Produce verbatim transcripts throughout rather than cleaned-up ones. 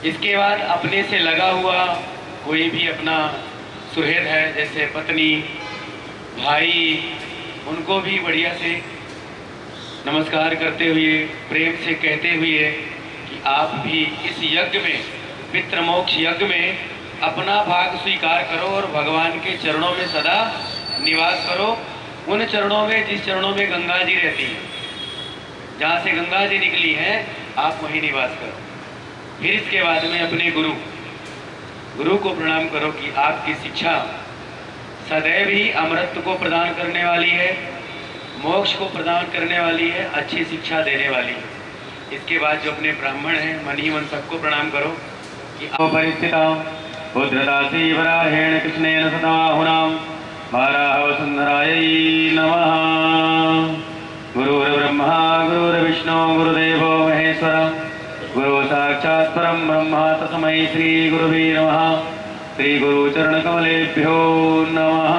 इसके बाद अपने से लगा हुआ कोई भी अपना सुहृद है, जैसे पत्नी, भाई, उनको भी बढ़िया से नमस्कार करते हुए, प्रेम से कहते हुए कि आप भी इस यज्ञ में, पितृमोक्ष यज्ञ में अपना भाग स्वीकार करो और भगवान के चरणों में सदा निवास करो। उन चरणों में, जिस चरणों में गंगा जी रहती हैं, जहाँ से गंगा जी निकली हैं, आप वहीं निवास करो। फिर इसके बाद में अपने गुरु गुरु को प्रणाम करो कि आपकी शिक्षा सदैव ही अमृत को प्रदान करने वाली है, मोक्ष को प्रदान करने वाली है, अच्छी शिक्षा देने वाली है। इसके बाद जो अपने ब्राह्मण हैं, मन ही मन सबको प्रणाम करो कि परिस्थिता रुद्रदासी वराहेण कृष्णेन सतबाहुनां वाराह वसुंधरायै नमः। गुरुर्ब्रह्मा गुरुर्विष्णु गुरुदेवो महेश्वर गुरु साक्षात् परं ब्रह्म तस्मै श्री गुरुवे नमः। श्री गुरु चरण कमलेभ्यो नमः।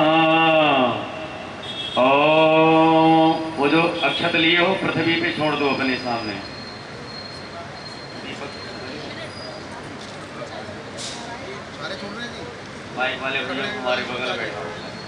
ओम। वो जो अक्षत लिए हो पृथ्वी पे छोड़ दो अपने सामने। माइक वाले भैया हमारे बगल बैठो।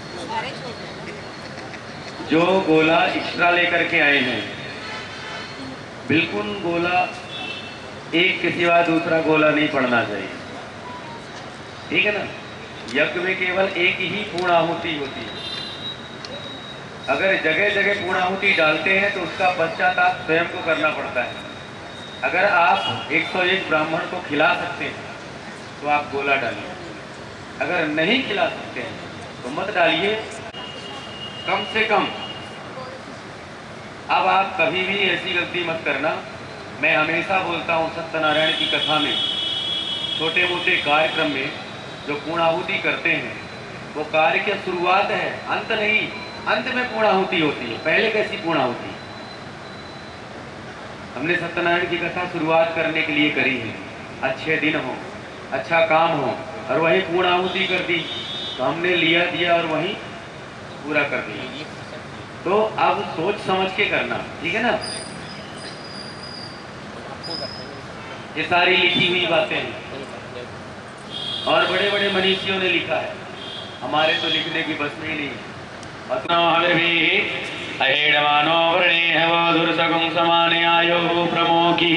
जो गोला एक्स्ट्रा लेकर के आए हैं, बिल्कुल गोला एक के सिवा दूसरा गोला नहीं पड़ना चाहिए, ठीक है ना। यज्ञ में केवल एक ही पूर्णाहुति होती है। अगर जगह जगह पूर्णाहुति डालते हैं तो उसका पश्चाताप स्वयं को करना पड़ता है। अगर आप एक सौ एक ब्राह्मण को खिला सकते हैं तो आप गोला डालिए, अगर नहीं खिला सकते हैं तो मत डालिए, कम से कम। अब आप कभी भी ऐसी गलती मत करना। मैं हमेशा बोलता हूँ सत्यनारायण की कथा में, छोटे मोटे कार्यक्रम में जो पूर्णाहुति करते हैं वो कार्य की शुरुआत है, अंत नहीं। अंत में पूर्णाहुति होती है, पहले कैसी पूर्णाहुति? हमने सत्यनारायण की कथा शुरुआत करने के लिए करी है, अच्छे दिन हो, अच्छा काम हो, और वही पूर्णाहुति कर दी तो हमने लिया दिया और वही पूरा कर दिया। तो अब सोच समझ के करना, ठीक है ना। ये सारी लिखी हुई बातें हैं और बड़े बड़े मनीषियों ने लिखा है, हमारे तो लिखने की बस में ही नहीं है। अहेडमानो वृणे दुर्सगुं समाने आयो प्रमोखी।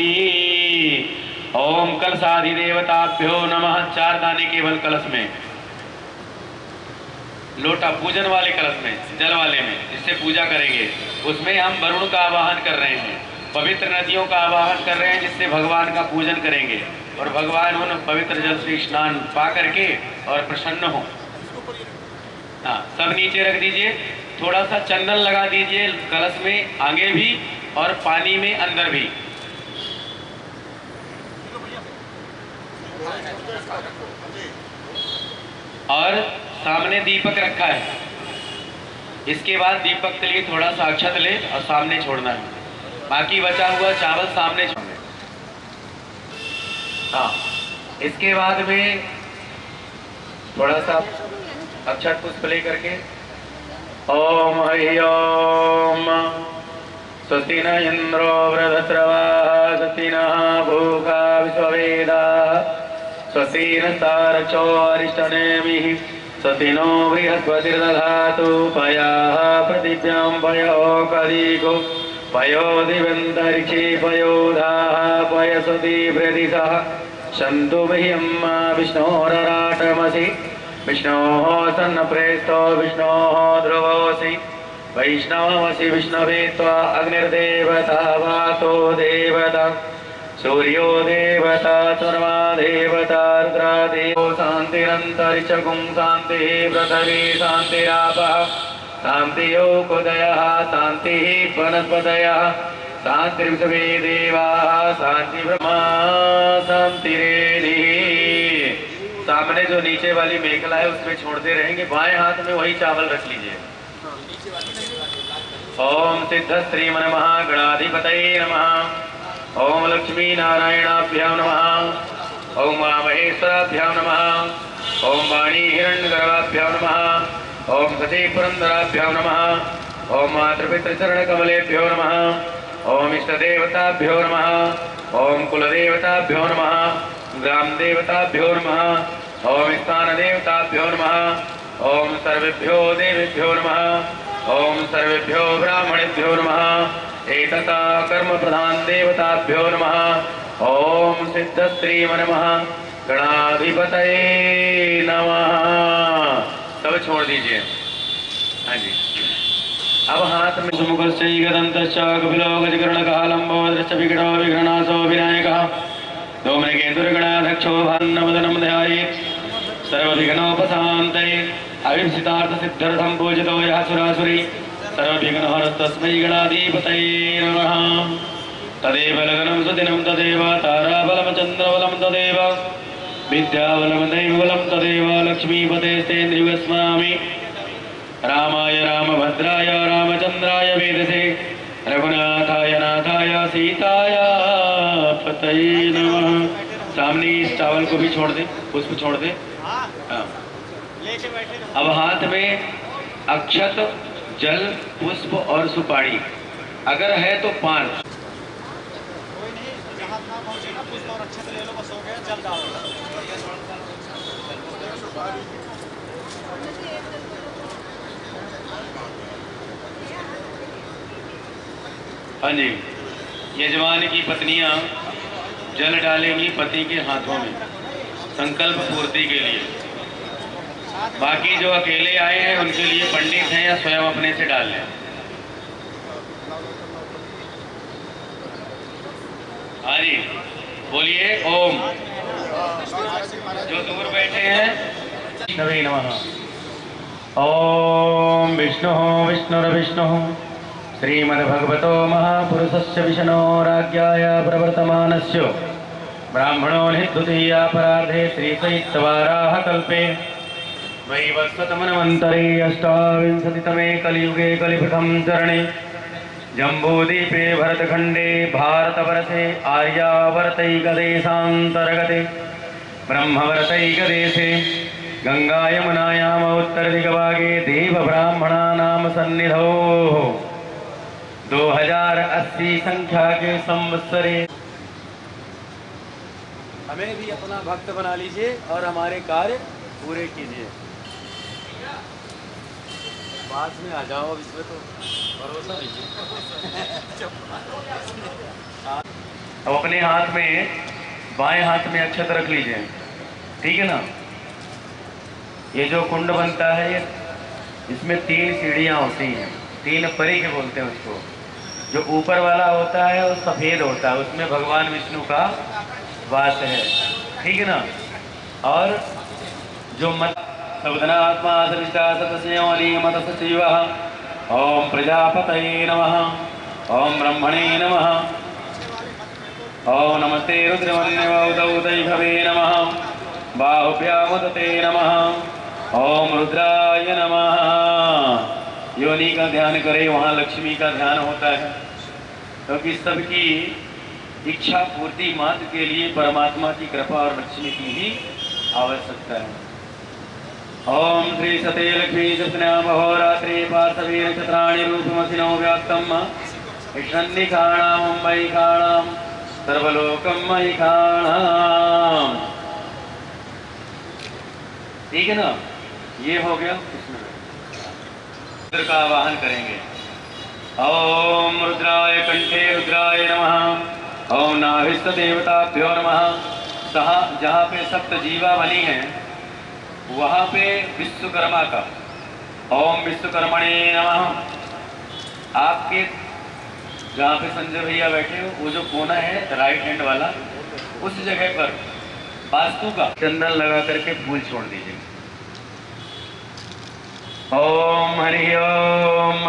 ओम कलशादि देवताभ्यो नमः। चार दाने केवल कलश में, लोटा पूजन वाले कलश में, जल वाले में, जिससे पूजा करेंगे, उसमें हम वरुण का आवाहन कर रहे हैं, पवित्र नदियों का आवाहन कर रहे हैं, जिससे भगवान का पूजन करेंगे और भगवान उन पवित्र जल से स्नान पा करके और प्रसन्न हो। हाँ, सब नीचे रख दीजिए, थोड़ा सा चंदन लगा दीजिए कलश में, आगे भी और पानी में अंदर भी। और सामने दीपक रखा है, इसके बाद दीपक के लिए थोड़ा सा अक्षत ले और सामने छोड़ना है, बाकी बचा हुआ चावल सामने छोड़ना है। हाँ, इसके बाद में थोड़ा सा अक्षत पुष्प ले करके ओम हरि ओम स्वस्ति न इंद्रो वृधस्रवाः स्वस्ति नः भूखा विश्ववेदाः स्वस्ति नस्तारक्षो अरिष्टनेमिः स्वस्ति नो बृहस्पतिर्दधातु पयाः पृथिव्यां पयो कदीको पयो दिवन्तरिक्षे पयोधाः पयसति प्रदिशः सन्तु मह्यं विष्णोरराटमसि विष्णोः सन्नप्रेस्तो विष्णोः ध्रुवोऽसि वैष्णवमसि विष्णवे त्वा अग्निर्देवता वातो देवता सूर्यो देवता चर्मा देवता रुद्रा देवो शान्तिरन्तरिक्षगुं शान्तिः पृथिवी शान्तिरापः शान्तियोगोदयः शान्तिः वनस्पतयः शान्तिर्विश्वे देवाः शान्ति ब्रह्मा शान्तिरेधिः। सामने जो नीचे वाली मेखला है उसमें छोड़ते रहेंगे, बाएं हाथ में वही चावल रख लीजिए। ओम सिद्ध श्रीमन महागणाधिपतये नमः। ओम लक्ष्मी नारायणाभ्यां नमः। ओम महेश्वराभ्यां नमः। ओम वाणी हिरण्यगर्भाभ्यां नमः। ओम सती पुरंदराभ्यां नमः। ओम मातृपितृचरणकमलेभ्यो नमः। ओम इष्टदेवताभ्यो नमः। ओम कुलदेवताभ्यो नमः। ग्राम देवताभ्यो नमः। ओम स्थान देवताभ्यो नमः। ओम सर्वेभ्यो देवेभ्यो नमः। ओम सर्वेभ्यो ब्राह्मणेभ्यो नमः। एतता कर्म प्रधान देवताभ्यो नमः। ओम सिद्धश्रीम नमः। गणाधिपतये नमः। सब छोड़ दीजिए। हाँ जी। अब हाथ में सुमुखश्चैकदन्तश्चाकपिलोकचकर्णकालम्बोदृश्च विघ्नो विघ्नासो विनायकः धूम्रकेतुर्गणाध्यक्षो भान्नमदनं ध्यायेत् सर्वविघ्नोपशान्तये अभिप्सितार्थसिद्ध्यर्थं पूजितो यः सुरासुरी सर्वविघ्नहरस्तस्मै गणाधिपतये नमः। तदेव लगनं सुदिनं तदेव ताराबलं चन्द्रबलं तदेव विद्याबलं दैवबलं तदेव लक्ष्मीपतेस्तेन्द्रियस्वामी रामाय रामभद्राय रामचंद्राय वेदसे रघुनाथाय नाथाय सीताय पतये नमः। सामने इस चावल को भी छोड़ दे, पुष्प छोड़ दे। हाँ। अब हाथ में अक्षत, जल, पुष्प और सुपारी, अगर है तो पान। कोई नहीं, जहाँ था पहुँचे ना, पुष्प और अक्षत ले लो, बस हो गया। जल डालो। हाँ जी, यजमान की पत्नियां जल डालेंगी पति के हाथों में संकल्प पूर्ति के लिए। बाकी जो अकेले आए हैं उनके लिए पंडित हैं या स्वयं अपने से डाल लें। हाँ जी, बोलिए ओम। जो दूर बैठे हैं विष्णवे नमः। ओम विष्णु विष्णुर्विष्णु श्रीमद्भगवतो महापुरुषस्य विष्णोराज्ञाय प्रवर्तमानस्य ब्राह्मणो निद्युतीयापराधे श्रीचैत्यवाराह कल्पे वैवस्वतमन्वन्तरे अष्टाविंशतितमे कलियुगे कलिप्रथम चरणे जम्बूद्वीपे भरतखण्डे भारतवर्षे आर्यावर्तैकदेशान्तर्गते ब्रह्मवर्तैकदेशे गंगा यमुनायाम उत्तरदिग्भागे देवब्राह्मणानां सन्निधौ दो हजार अस्सी संख्या के संवत्सरे हमें भी अपना भक्त बना लीजिए और हमारे कार्य पूरे कीजिए। पास में आ जाओ, अब इसमें तो भरोसा लीजिए। अब अपने हाथ में, बाएं हाथ में अक्षत रख लीजिए, ठीक है ना। ये जो कुंड बनता है, इसमें तीन सीढ़ियां होती हैं, तीन परी के बोलते हैं उसको। जो ऊपर वाला होता है वो सफेद होता है, उसमें भगवान विष्णु का वास है, ठीक है ना। और जो मत सबधनात्मा सविष्टा सतस्योनि मत सचिवः ओम प्रजापतये नमः। ओम ब्रह्मणे नमः। ओम नमस्ते रुद्रमन्यवौदौदैभवे नमः। बाहुभ्यामुदते नमः। ओम रुद्राय नमः। योनि का ध्यान करें, वहाँ लक्ष्मी का ध्यान होता है, क्योंकि तो सबकी इच्छा पूर्ति मात्र के लिए परमात्मा की कृपा और लक्ष्मी की ही आवश्यकता है। ओम श्री सते लक्ष्मी सत्यनामहोरात्रे पार्थवी नक्षत्राणि रूपमसिनो व्याप्तम् ईशन्निखाणां मयिखाणां सर्वलोकं मयिखाणां। ठीक है ना, ये हो गया। इसमें रुद्र का आवाहन करेंगे। ओम रुद्राय कंठे रुद्राय नमः। ओम नाभिस्त देवताभ्यो नमः। जहाँ जहाँ पे सप्त जीवा बनी है वहाँ पे विश्वकर्मा का ओम विश्वकर्मणे नमः। आपके जहाँ पे संजय भैया बैठे हो, वो जो कोना है राइट हैंड वाला, उस जगह पर वास्तु का चंदन लगा करके फूल छोड़ दीजिए। ओम हरि ओम।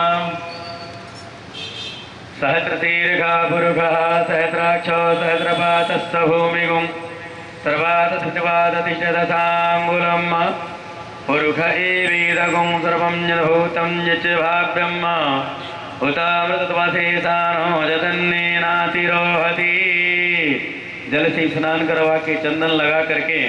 सहस्रशीर्षा पुरुषः सहस्राक्षो सहस्रपातस्थ भूमिगुं सर्वादशपादतिष्ठदशाङ्गुलम् पुरुष एवेदगुं सर्वं यद्भूतं यच्च भाव्यम् उतामृतत्वशेषानो जतन्नेनातिरोहति। जल से स्नान करवा के चंदन लगा करके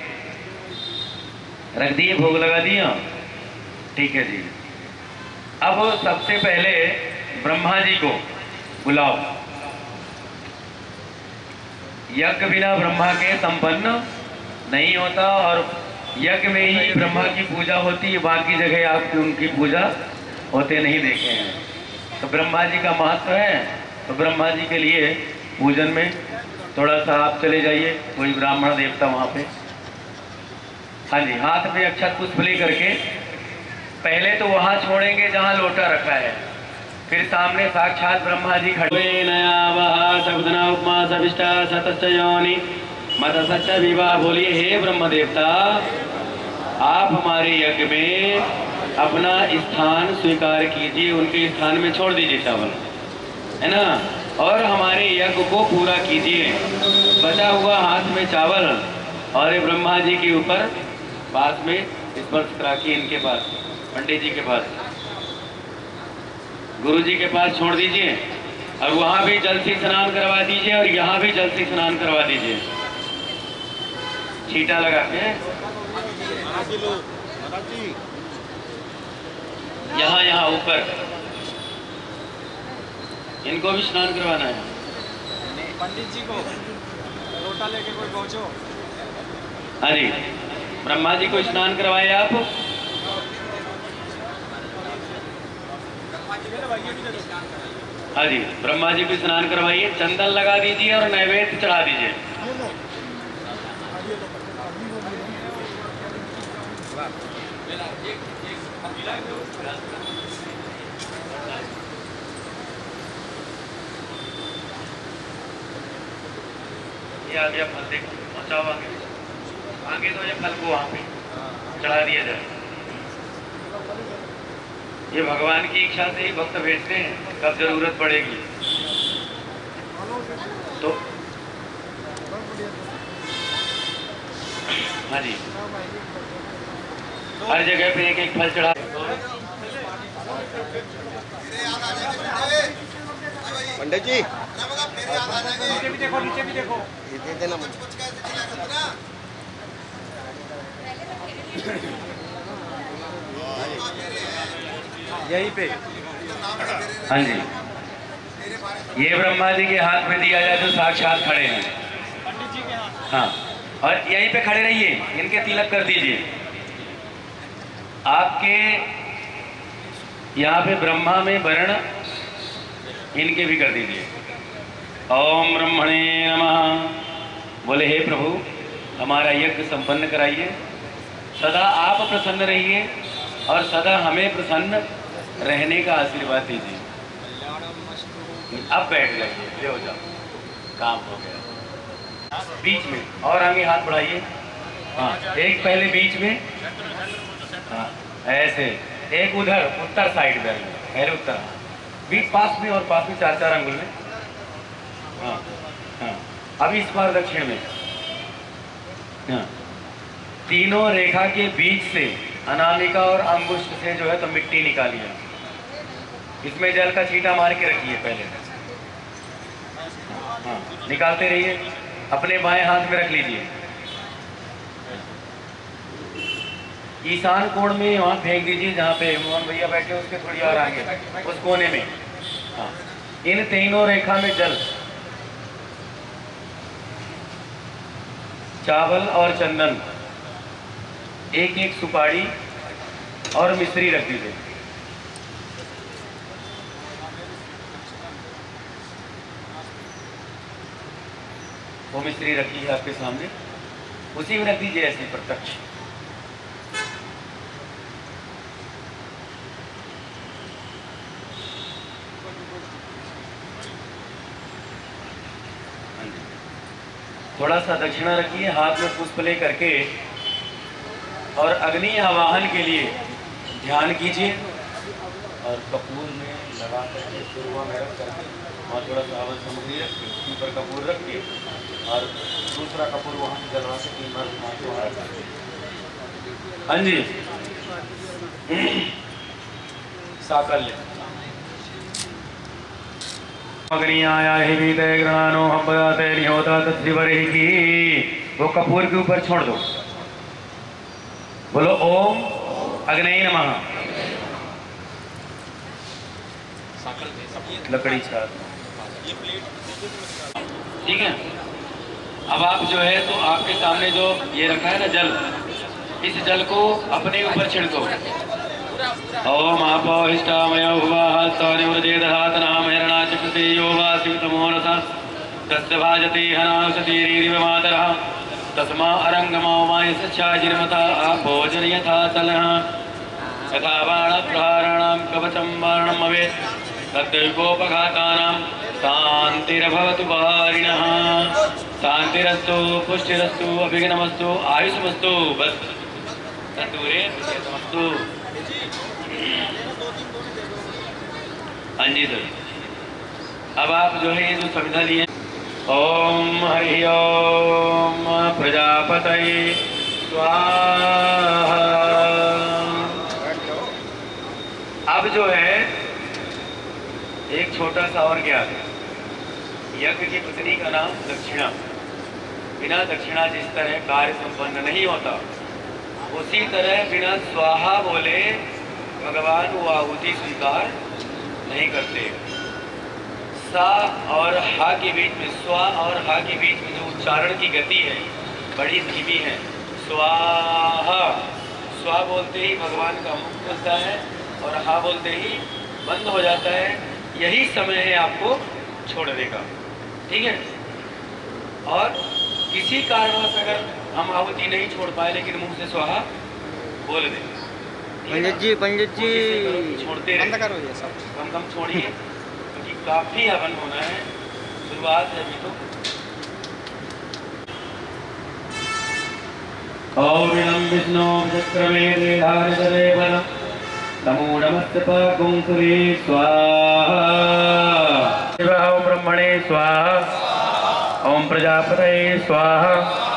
रख दिए, भोग लगा दिया, ठीक है जी। अब सबसे पहले ब्रह्मा जी को बुलाओ। यज्ञ बिना ब्रह्मा के संपन्न नहीं होता, और यज्ञ में ही ब्रह्मा की पूजा होती है, बाकी जगह आपकी उनकी पूजा होते नहीं देखे हैं। तो ब्रह्मा जी का महत्व है, तो ब्रह्मा जी के लिए पूजन में थोड़ा सा आप चले जाइए, कोई ब्राह्मण देवता वहाँ पे। हाँ जी, हाथ में अक्षत पुष्प ले करके पहले तो वहाँ छोड़ेंगे जहाँ लोटा रखा है, फिर सामने साक्षात ब्रह्मा जी खड़े। नया वह सबदना उपमा सविष्टा सतश्च योनि मत सच्चा विवाह। बोलिए हे ब्रह्म देवता, आप हमारे यज्ञ में अपना स्थान स्वीकार कीजिए, उनके स्थान में छोड़ दीजिए चावल, है ना, और हमारे यज्ञ को पूरा कीजिए। बचा हुआ हाथ में चावल और ब्रह्मा जी के ऊपर पास में स्पर्श करा के इनके पास, पंडित जी के पास, गुरु जी के पास छोड़ दीजिए, और वहाँ भी जल से स्नान करवा दीजिए और यहाँ भी जल से स्नान करवा दीजिए, छींटा लगा के। यहाँ यहाँ ऊपर इनको भी स्नान करवाना है। पंडित जी को लोटा लेके कोई पहुंचो। अरे ब्रह्मा जी को स्नान करवाए आप। हाँ जी, ब्रह्मा जी को स्नान करवाइए, चंदन लगा दीजिए और नैवेद्य चढ़ा दीजिए। ये आ गया फल, देखो पहुँचाओ आगे, आगे तो ये फल को वहाँ पे चढ़ा दिया जाए। ये भगवान की इच्छा से ही भक्त भेजते हैं, कब जरूरत पड़ेगी तो। हाँ जी, हर जगह पे एक एक फल चढ़ा। पंडित जी नीचे भी देखो, नीचे भी देखो, दे देना। यहीं पे। हाँ जी, ये ब्रह्मा जी के हाथ में दिया जाए जो साक्षात खड़े हैं। पंडित जी के हाथ। हाँ, और यहीं पे खड़े रहिए, इनके तिलक कर दीजिए। आपके यहाँ पे ब्रह्मा में वर्ण इनके भी कर दीजिए। ओम ब्रह्मणे नमः। बोले हे प्रभु, हमारा यज्ञ संपन्न कराइए, सदा आप प्रसन्न रहिए और सदा हमें प्रसन्न रहने का आशीर्वाद दीजिए। अब बैठ जाइए, ले हो जाओ, काम हो गया। बीच में और आगे हाथ बढ़ाइए। हाँ, एक पहले बीच में, हाँ ऐसे, एक उधर उत्तर साइड में, पहले उत्तर, बीच पास में और पास में चार चार अंगुल में। हाँ हाँ, अब इस बार दक्षिण में। हाँ, तीनों रेखा के बीच से अनामिका और अंगुष्ठ से जो है तो मिट्टी निकालिए, इसमें जल का छींटा मार के रखिए पहले। हाँ, निकालते रहिए, अपने बाएं हाथ में रख लीजिए। ईशान कोण में वहाँ फेंक दीजिए, जहाँ पे मोहन भैया बैठे उसके थोड़ी और आगे उस कोने में। हाँ, इन तीनों रेखा में जल, चावल और चंदन, एक एक सुपारी और मिश्री रख दीजिए। वो मिश्री रखी है आपके सामने, उसी में रख दीजिए ऐसे प्रत्यक्ष। थोड़ा सा दक्षिणा रखिए, हाथ में पुष्प ले करके, और अग्नि आवाहन के लिए ध्यान कीजिए और कपूर में लगा करके शुरुआ में रख करके और थोड़ा सा हवन सामग्री रख के उसके ऊपर कपूर रख के और दूसरा कपूर वहाँ से जलवा के तीन बार घुमा के वहाँ रख। हाँ जी, साकल्य अग्नि आया ही भी तय ग्रहणो हम बताते नहीं होता तत्वर ही की, वो कपूर के ऊपर छोड़ दो। बोलो ओम अग्नि नमः। लकड़ी छात, ठीक है। अब आप जो है तो आपके सामने जो ये रखा है ना जल, इस जल को अपने ऊपर छिड़को। ओम आपो हिष्टामयो भुवः सौर्यवृजेदधातनाम हिरणाचक्षुषे यो वा शिवतमोरसः तस्य भाजते हनावसतीरिव मातरः तस्मा अरङ्गमो वा यस्याजिर्मता आभोजन यथा तलः यथा बाणप्रहाराणां कवचं वर्णम् भवेत् तद्दैवोपघातानां शान्तिर्भवतु वारिणः। शान्तिरस्तु पुष्टिरस्तु अभिघ्नमस्तु आयुष्मस्तु बस तंदूरे समस्तु। हाँ जी सर, अब आप जो है ये जो संविधा लिए ओम हरि ओम प्रजापतये स्वाहा। अब जो है एक छोटा सा और क्या है, यज्ञ की पत्नी का नाम दक्षिणा। बिना दक्षिणा जिस तरह कार्य संपन्न नहीं होता, उसी तरह बिना स्वाहा बोले भगवान वो आहुति स्वीकार नहीं करते। सा और हा के बीच में, स्वा और हा के बीच में जो उच्चारण की गति है बड़ी धीमी है। स्वाहा, स्वा बोलते ही भगवान का मुख खुलता है और हा बोलते ही बंद हो जाता है। यही समय है आपको छोड़ने का, ठीक है। और किसी कारणवश अगर हम आहुति नहीं छोड़ पाए लेकिन मुंह से स्वाहा बोल दें, पंडित जी पंडित जी छोड़ते बंद रहे, करो ये सब। कम कम छोड़िए क्योंकि काफी हवन होना है, शुरुआत है अभी तो। ओम विष्णु चक्रमे धारितरे नमो नमस्ते पाकुंकुरे स्वाहा। ओम ब्रह्मणे स्वाहा। ओम प्रजापतये स्वाहा।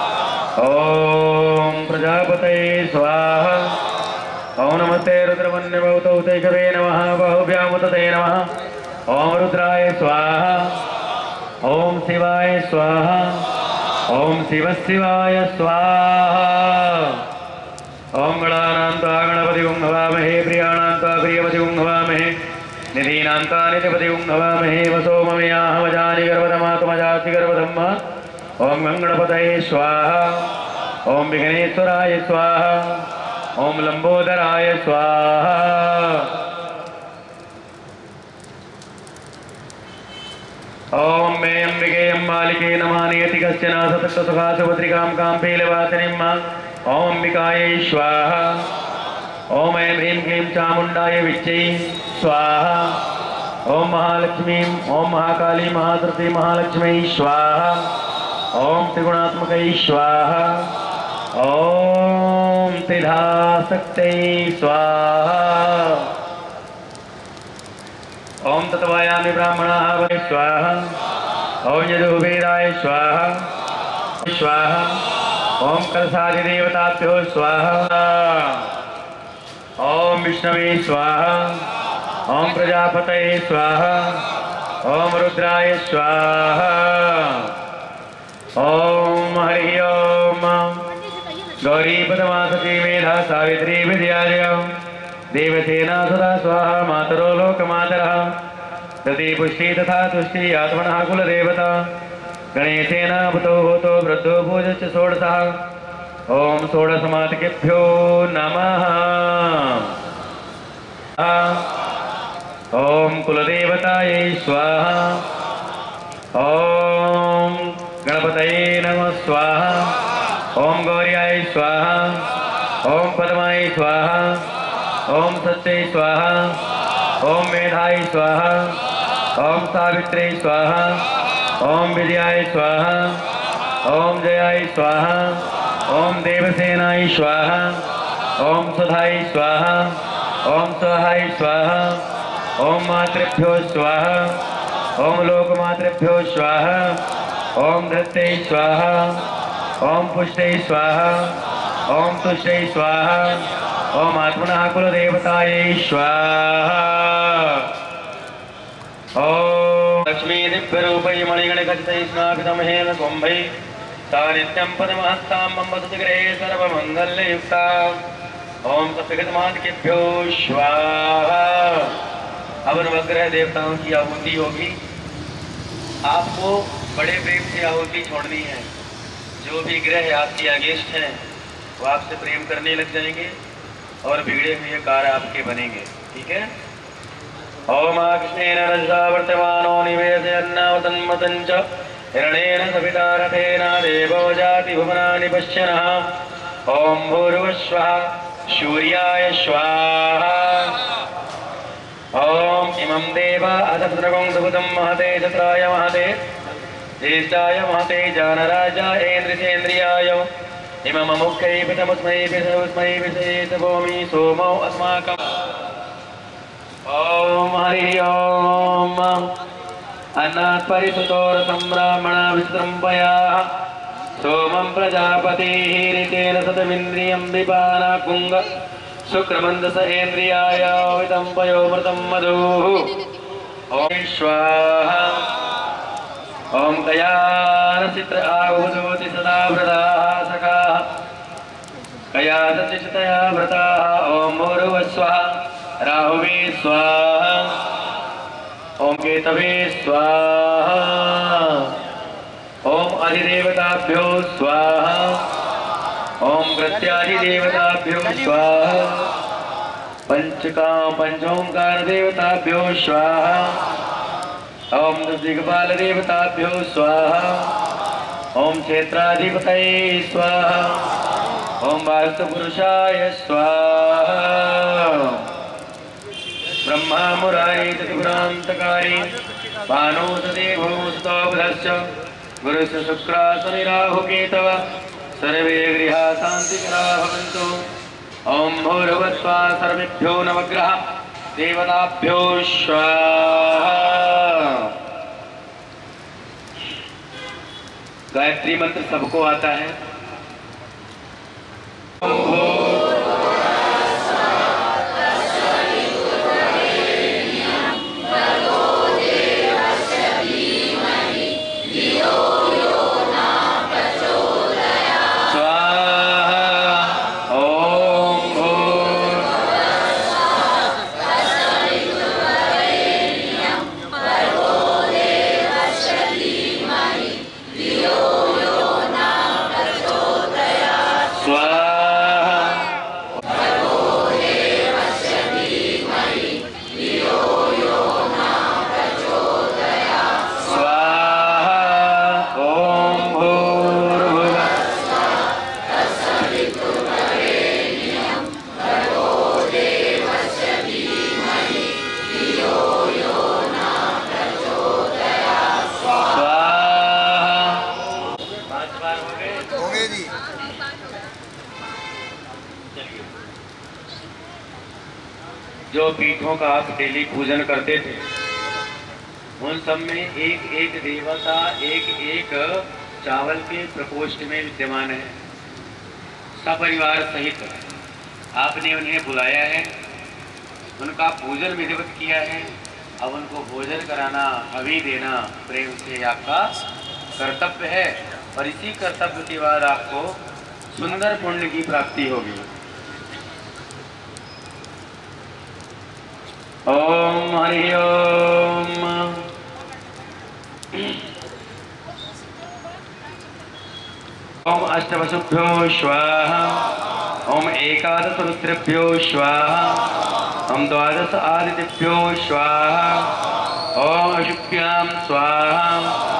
ओम प्रजापतये स्वाहा। ओम नमस्ते रुद्रमन्य भवतो तेजवे नमः बाहुभ्यामुतते नमः। ओम रुद्राय स्वाहा। ओम शिवाय स्वाहा। ओम शिव शिवाय स्वाहा। ओम गणानां त्वा गणपतिं हवामहे प्रियाणां त्वा प्रियपतिं हवामहे निधीनां त्वा निधिपतिं हवामहे वसो ममेयाहमजानि गर्भधमात्मजासि गर्भधम्मा। ओम गणपतये स्वाहा। ओम विघ्नेश्वराय स्वाहा। ओम लंबोदराय स्वाहा। ओम मे अंबिके अम्बालिके नमानियति कश्चन सततसुखा सुभद्रिकां कां पीलवासिनीं मां। ओम अंबिकायै स्वाहा। ओम ऐं ह्रीं क्लीं चामुण्डाय विच्चै स्वाहा। ओम महालक्ष्मीं ओम महाकाली महाधृति महालक्ष्मी स्वाहा। ओम त्रिगुणात्मकै स्वाहा। ओम त्रिधाशक्त्यै स्वाहा। ओम तत्वायामि ब्राह्मणाः स्वाहा। ओम यजुर्वेदाय स्वाहा स्वाहा। ओम कलशादिदेवताभ्यो स्वाहा। ओम विष्णवे स्वाहा। ओम प्रजापतये स्वाहा। ओम रुद्राय स्वाहा। ओम हरि ओम गौरी पदमासती मेधा सावित्री विद्यालय देवसेना सदा स्वाहा। मातरो लोकमातरः दति पुष्टि तथा तुष्टि आत्मनः कुलदेवता गणेशेन भूतो होतो वृद्धो पूजश्च षोडशः। ओम षोडशमातकेभ्यो नमः। ओम कुलदेवतायै स्वाहा। ओम गणपतये नमः स्वाहा। ओम गौर्याय स्वाहा। ओम पद्माय स्वाहा। ओम सत्यै स्वाहा। ओम मेधाय स्वाहा। ओम सावित्र्यै स्वाहा। ओम विजयाय स्वाहा। ओम जयाय स्वाहा। ओम देवसेनाय स्वाहा। ओम सुधाय स्वाहा। ओम स्वाहाय स्वाहा। ओम मातृभ्यो स्वाहा। ओम लोकमातृभ्यो स्वाहा। ओम धत्ते स्वाहा। ओम पुष्टे स्वाहा। ओम तुष्टे स्वाहा। ओम आत्मनः कुलदेवतायै स्वाहा। ओम लक्ष्मी दिव्यरूपै मणिगणखचितै स्नापितं हेन कुम्भै सा नित्यं पदमहस्तां मम वसतिगृहे सर्वमङ्गल्ययुक्ता। ओम सप्तगतमादिकेभ्यो स्वाहा। अब नवग्रह देवताओं की आहुति होगी। आपको बड़े प्रेम से आहुति छोड़नी है। जो भी ग्रह आपके अगेंस्ट हैं वो आपसे प्रेम करने लग जाएंगे और बिगड़े हुए कार्य आपके बनेंगे। ठीक है। ओम कृष्णेन रजसा वर्तमानो निवेशयन्नावतन्मतं च हिरणेन सविता रथेन देवो जाति भुवनानि पश्यनः। ओम भूर्भुवस्वः सूर्याय स्वाहा। ओम इमं देवा अधस्रवं सुभुतं महते चत्राय महते ज्येष्ठाय महते जानराजायेन्द्रसेन्द्रियाय इमं मुख्यै पितमुस्मै पितमुस्मै पितमुस्मै सोमो अस्माकम्। ओम हरि ओम अन्नात् परिसुतोरसं ब्राह्मणा विस्रम्भया सोमं प्रजापतिः ऋतेन सतमिन्द्रियं विपाना कुंग शुक्रमन्दस इन्द्रियाय वितं पयोमृतं मधुः। ओम स्वाहा। ओम कयानचित्र आहुदोति सदा व्रताः सखाः कयादचितया व्रताः। ओम भूर्भुवस्वः राहुवे स्वाहा। ओम केतवे स्वाहा। ओम अधिदेवताभ्यो स्वाहा। ओम प्रत्याधिदेवताभ्यो स्वाहा। पंचका पंचोंकार देवताभ्यो स्वाहा। ओम दिग्पाल देवताभ्यो स्वाहा। ओम क्षेत्राधिपतये स्वाहा। ओम वास्तुपुरुषाय स्वाहा। ब्रह्मा मुरारी त्रिपुरान्तकारी भानुसदेवो सुतो बुधश्च गुरुस्य शुक्रा शनि राहु केतव सर्वे गृहा शान्तिकरा भवन्तु। ओम भूर्भुवस्वः सर्वेभ्यो नवग्रह देवताभ्यो स्वाहा। गायत्री मंत्र सबको आता है। जो पीठों का आप डेली पूजन करते थे उन सब में एक एक देवता एक एक चावल के प्रकोष्ठ में विद्यमान है। सपरिवार सहित आपने उन्हें बुलाया है, उनका पूजन विधिवत किया है। अब उनको भोजन कराना, हवि देना प्रेम से आपका कर्तव्य है और इसी कर्तव्य के बाद आपको सुंदर पुण्य की प्राप्ति होगी। ओम हरि ओम। ओम अष्टवसुभ्यो स्वाहा। ओम एकादश रुद्रेभ्यो स्वाहा। ओम द्वादश आदित्यभ्यो स्वाहा। ओम अशुभ्यां स्वाहा।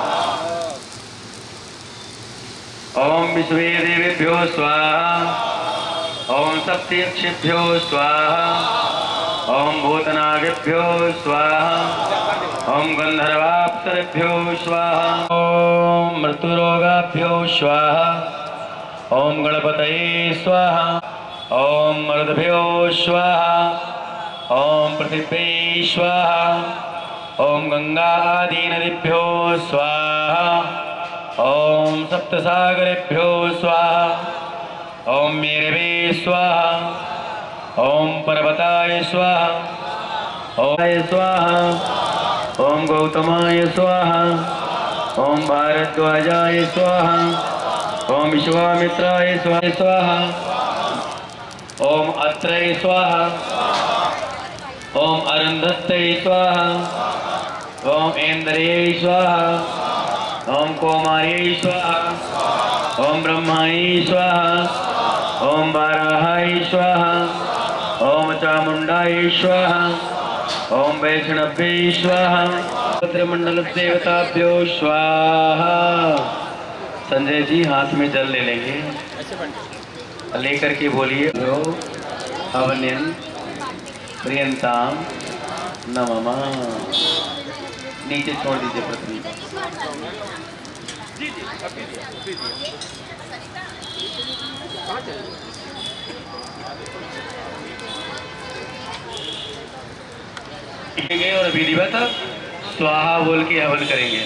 ओम विश्वे देवेभ्यो स्वाहा। ओम सप्तयक्षेभ्यो स्वाहा। ओम भूतनागेभ्यो स्वाहा। ओम गंधर्वाप्सरेभ्यो स्वाहा। ओम मृत्युरोगाभ्यो स्वाहा। ओम गणपतये स्वाहा। ओम मरुद्भ्यो स्वाहा। ओम पृथिव्यै स्वाहा। ओम गंगा आदि नदीभ्यो स्वाहा। ओम सप्तसागरेभ्यो स्वाहा। ओम मेरवे स्वाहा। ओम पर्वताय स्वाहा। ओम स्वाहा। ओम गौतमाय स्वाहा। ओम भारद्वाजाय स्वाहा। ओम विश्वामित्राय स्वाहा। ओम अत्रै स्वाहा। ओम अरुंधत्यै स्वाहा। ओम ऐन्द्रये स्वाहा। ओम कौमार्यै स्वाहा। ओम ब्रह्माय स्वाहा, ओम वाराहाय स्वाहा, ओम चामुंडाय स्वाहा, ओम वैष्णवे स्वाहा, मंडल देवताभ्यो स्वाहा। संजय जी हाथ में जल ले लेंगे, लेकर के बोलिए हवन्यन प्रियंताम नमः। नीचे छोड़ दीजिए पृथ्वी पर। और विधिवत स्वाहा बोल के हवन करेंगे।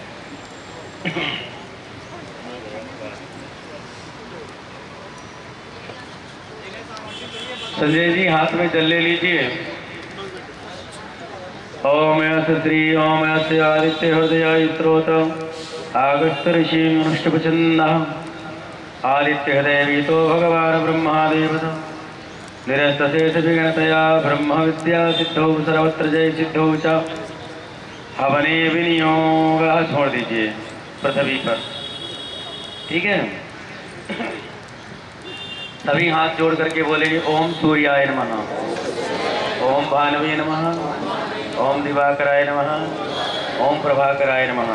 संजय जी हाथ में जल ले लीजिए। ओम श्री ओम से आदित्य हृदय स्त्रोत आगस्त ऋषि अनुष्टपचंद आदित्य हृदय तो भगवान ब्रह्मादेव निरस्त शेष विगणतया ब्रह्म विद्या सिद्धौ सर्वत्र जय सिद्धौ च हवने विनियोग। छोड़ दीजिए पृथ्वी पर, ठीक है। सभी हाथ जोड़ करके बोलेंगे ओम सूर्याय नमः, ओम भानवे नमः, ओम दिवाकराय नमः, ओम प्रभाकराय नमः।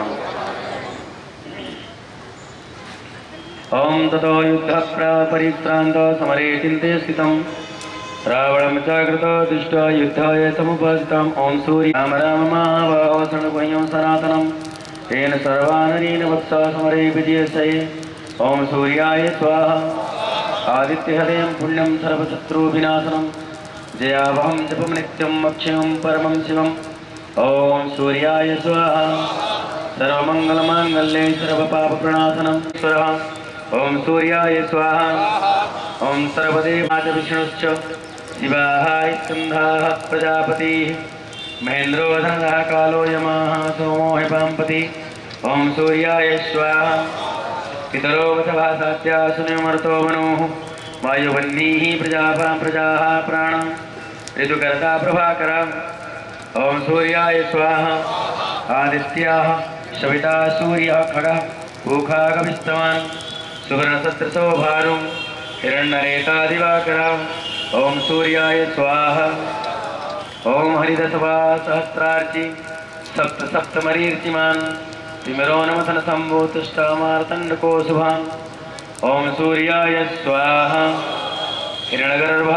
ओम ततो युद्ध परिश्रांत समरे चिंते स्थितम् रावणं चाकृत दुष्ट युद्धाय समुपस्थितम्। ओम सूर्य राम राम महाबाहो शरणगुह्यं सनातनं तेन सर्वानरेण वत्स समरे विजयस्य। ओम सूर्याय स्वाहा, आदित्य हृदयं पुण्यं सर्वशत्रुविनाशनं जयावहं जपं नित्यं अक्षयं परमं शिवम्। ओम सूर्याय स्वाहा, सर्वमंगलमांगल्ये सर्वपापप्रणाशनं स्वरः। ओम सूर्याय स्वाहा, ओम सर्वदेवाच विष्णुश्च शिवाय स्कन्धाः प्रजापतिः महेन्द्रो धनः कालो यमः सोमो हिपाम्पति। ओम सूर्याय स्वाहा, पितरो वसवासात्या सुनिमर्तो मनुः वायुवह्निः प्रजाः प्रजाः प्राण ऋतुकर्ता प्रभाकरम्। ओम सूर्याय स्वाहा, आदित्याः सविता सूर्यः खगः पूखागभिस्तवान् सुवर्णसदृशो भानुं हिरण्यरेता दिवाकरम्। ओम सूर्याय स्वाहा, ओम हरिदशवा सहस्रार्चि सप्त सप्तमरीर्चिमान् तिमिरो नमथन संभूतुष्टामार्तण्डको शुभान्। ओम सूर्याय स्वाहा, हिरण्यगर्भा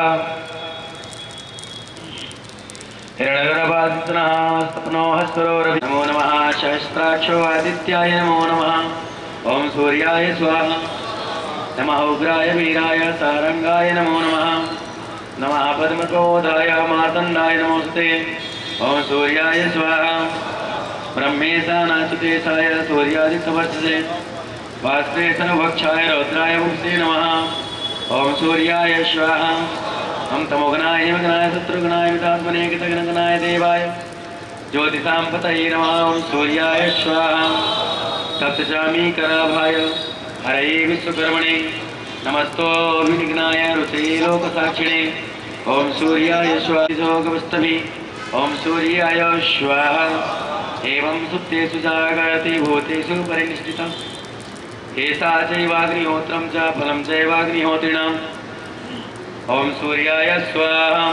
हिरण्यगर्भादित्यनः सपनो हस्वरो रवि नमो नमः। सहस्राक्षो आदित्याय नमो नमः। ओम सूर्याय स्वाहा, नमः उग्राय वीराय सारंगाय नमो नमः। नमः पद्मकोदाय मार्तण्डाय नमोस्ते। ओम सूर्याय स्वाहा, ब्रह्मेशानाच्युतेशाय सूर्यादित्यवर्चसे वास्ते सर्वभक्षाय रौद्राय वंशे नमः। ओम सूर्याय स्वाहा, हम तमोगनाय हिमगनाय शत्रुघ्नाय वितात्मने कृतघ्नगनाय देवाय ज्योतिषां पतये नमः। ओम सूर्याय स्वाहा, सप्तचामी कराभाय हरये विश्वकर्मणे नमस्तो विघ्नाय रुचे लोकसाक्षिणे। ओम सूर्याय स्वाहा, ओम सूर्याय स्वाहा, एवं सुप्तेषु जागर्ति भूतेषु परिनिष्ठितम् एषा चैवाग्निहोत्रं च फलं चैवाग्निहोत्रिणाम्। ओम सूर्याय स्वाहा,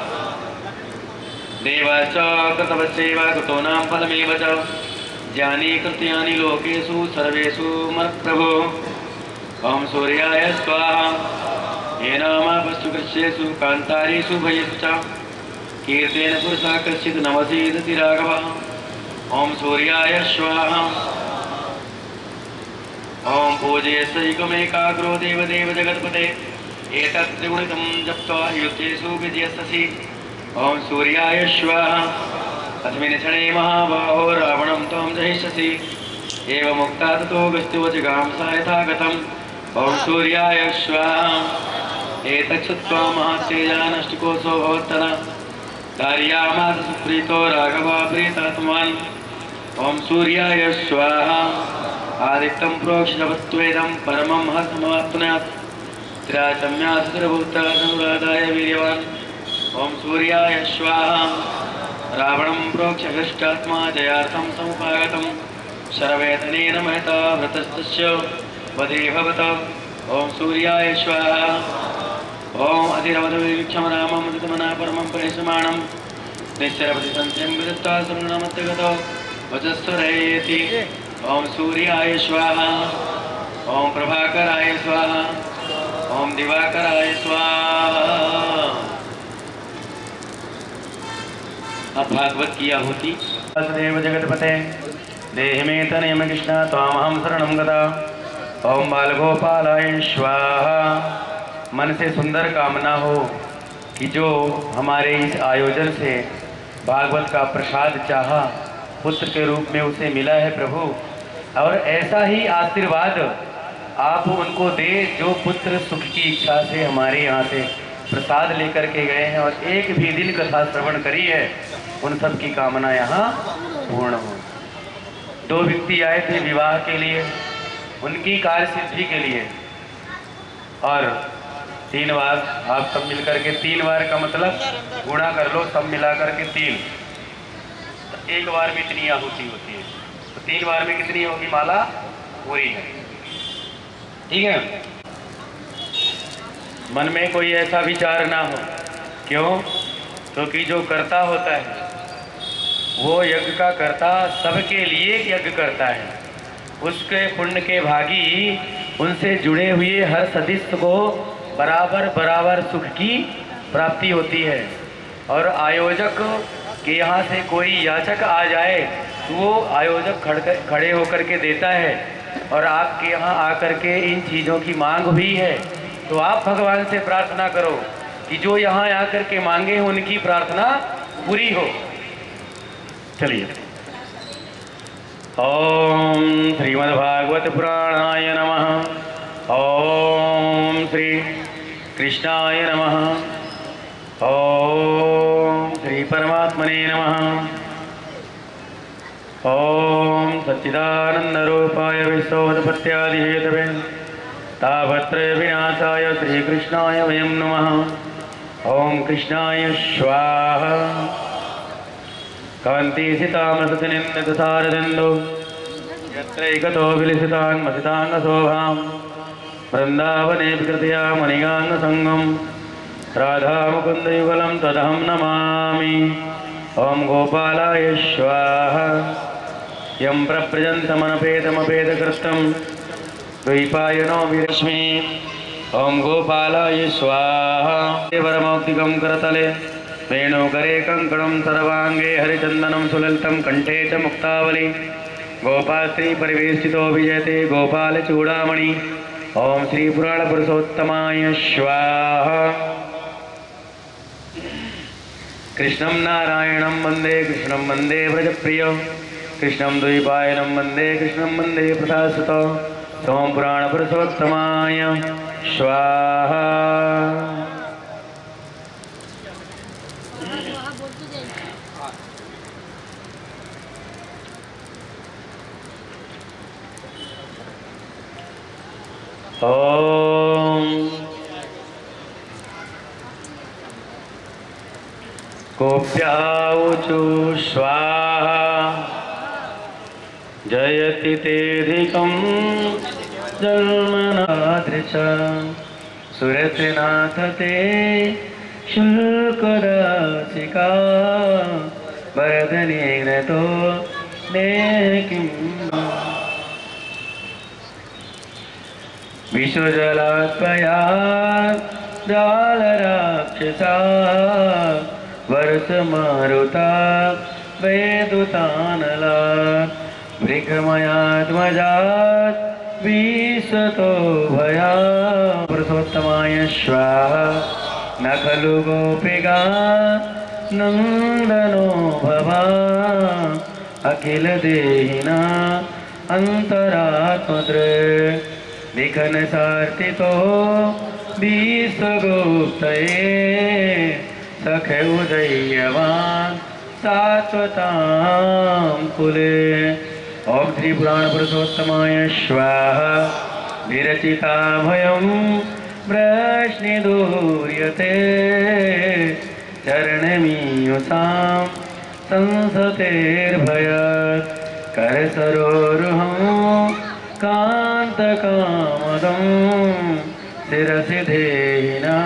देवाच कृतवच्चैव कृतोनां फलमेव च ज्ञानी कृत्यानि लोकेषु सर्वेषु मत्प्रभो। ओम सूर्याय स्वाहा, येनामापस्तु कृष्येषु कान्तारेषु भयेषु च कीर्तेन पुरुषः कश्चित् नमसीदति राघवः। ओम सूर्याय स्वाहा, ओम पूजयस्यैकमेकाग्रो देवदेव जगत्पते एतत् त्रिगुणितं जप्त्वा युद्धेषु विजयसि। ओम सूर्याय स्वाहा, अस्मिन् क्षणे महाबाहो रावणं त्वं जहिष्यसि एवमुक्ता ततो गस्त्युवचगां सा यथा गतम्। ओम सूर्याय स्वाहा, एतत् श्रुत्वा महातेजा नष्टकोशो भवत्तदा धार्यामास सुप्रीतो राघवः प्रीतात्मान्। ओम सूर्याय स्वाहा, आदित्यं प्रोक्षजवत्वेदं परमं हस्तमाप्नुयात् त्रिराचम्यात् सर्वभूतानुराधाय वीर्यवान्। ओम सूर्याय स्वाहा, रावणं प्रोक्ष्य हृष्टात्मा जयार्थं समुपागतं शरवेदनेन महता व्रतस्तस्य वदे भवत। ओम सूर्याय स्वाहा। ओम अधिरवधवीक्षम रामम ऋतमना परमं परिसमाणं निश्चरपति संशयं विदत्ता सर्वनामत्यगतो वचस्वरेति। ओम सूर्याय स्वाहा। ओम प्रभाकराय स्वाहा। ओम दिवाकराय स्वाहा। अब भागवत की आहुति। वासुदेव जगतपते देहि मे तनयम कृष्ण त्वामहं शरणं गता। ओम बालगोपालाय स्वाहा। मन से सुंदर कामना हो कि जो हमारे इस आयोजन से भागवत का प्रसाद चाहा पुत्र के रूप में उसे मिला है प्रभु, और ऐसा ही आशीर्वाद आप उनको दे जो पुत्र सुख की इच्छा से हमारे यहाँ से प्रसाद लेकर के गए हैं और एक भी दिन कथा श्रवण करी है, उन सब की कामना यहाँ पूर्ण हो। दो व्यक्ति आए थे विवाह के लिए, उनकी कार्य सिद्धि के लिए, और तीन बार आप सब मिलकर के, तीन बार का मतलब गुणा कर लो, सब मिला करके तीन, तो एक बार में इतनी आहुति होती है, तो तीन बार में कितनी होगी माला पूरी है। ठीक है, मन में कोई ऐसा विचार ना हो, क्यों? क्योंकि तो जो कर्ता होता है वो यज्ञ का कर्ता सबके लिए यज्ञ करता है, उसके पुण्य के भागी उनसे जुड़े हुए हर सदस्य को बराबर बराबर सुख की प्राप्ति होती है। और आयोजक के यहाँ से कोई याचक आ जाए तो वो आयोजक खड़े होकर के देता है, और आपके यहाँ आकर के इन चीज़ों की मांग भी है, तो आप भगवान से प्रार्थना करो कि जो यहाँ आकर के मांगे उनकी प्रार्थना पूरी हो। चलिए, ओम श्रीमद्भागवत पुराणाय नमः। ओम श्री कृष्णाय नमः। ओम श्री परमात्मने नमः। ओम सच्चिदानंद रूपाय विश्वोत्पत्त्यादि हेतवे तापत्रय विनाशाय श्री कृष्णाय वयं नमः। ओम कृष्णाय स्वाहा। कान्तिसितामसतिनिन्दसारदन्दो यत्रैकतो विलसितान्मसिताङ्गशोभां वृन्दावने विकृतया मणिगाङ्गसङ्गं राधामुकुन्दयुगलं तदहं नमामि। ॐ गोपालाय स्वाहा। यं प्रव्रजन्तमनपेतमपेतकृतं द्वैपायनो विरश्मि। ॐ गोपालाय स्वाहा। वरमौक्तिकं करतले वेणुकरे कंकणं सर्वांगे हरिचंदनं सुललितं कंठे च मुक्तावली गोपालश्री परिवेष्टितो विजयते गोपाल चूड़ामणि। ओम श्री पुराण पुरुषोत्तमाय स्वाहा। कृष्णं नारायणं वंदे कृष्णं वंदे व्रजप्रिय कृष्णं द्वैपायनं वंदे कृष्णं वंदे प्रसादसुतो सोम पुराण पुरुषोत्तमाय स्वाहा। ओम कोप्याऊचु स्वाहा। जयति तेधिकं जन्मनादृश सुरतिनाथ ते शुल्कराशिका वरदनेन तो नेकिं विश्वजलात्मया जालराक्षसा वर्षमारुता वेदुतानला वृक्षमयात्मजात् विशतो भया। पुरुषोत्तमाय स्वाहा। न खलु गोपिका नंदनो भवा अखिल देहिना अंतरात्मदृक् विघ्न सार्थितो विश्वगुप्तये सख उदयवान् सात्वतां कुले। ओम श्री पुराण पुरुषोत्तमाय स्वाहा। विरचिता भयं वृष्णिदूर्यते चरणमीयुषां संसतेर्भयात् करसरोरुहं कांत कामदं शिरसि देहिना